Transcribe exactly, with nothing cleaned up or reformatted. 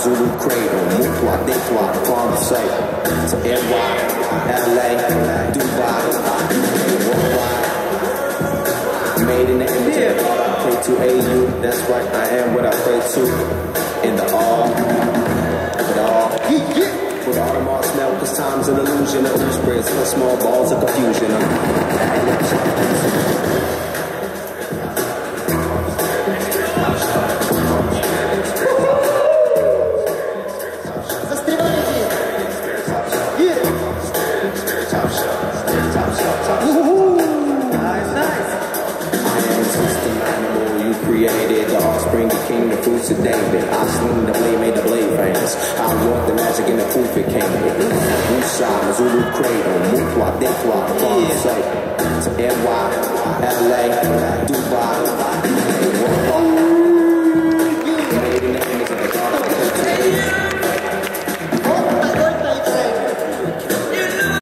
Zulu cradle, move I think I farm say. So N Y, L A, Dubai, worldwide. Made in the India, pray to A U, that's right, I am what I pray to. In the all, with all, with all the more smell, cause time's an illusion, of ooze spreads for small balls of confusion. Created the offspring, the king, the fruits of David. I sling the blade, made the blade famous. I wrought the magic and the proof it came with. Musa, Zulu cradle, Mutwa, Dekwa, Farm Say. To N Y, L A, Dubai.